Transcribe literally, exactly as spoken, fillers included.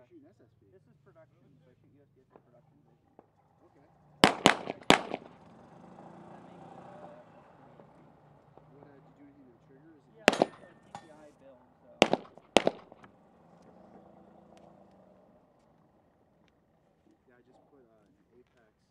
shooting S S B? This is production, so I shoot U S P S A production vision. Okay. That makes, uh, What, uh, did you do anything to the trigger? Is it yeah, just... it's a D P I build, so. Yeah, I just put uh, an Apex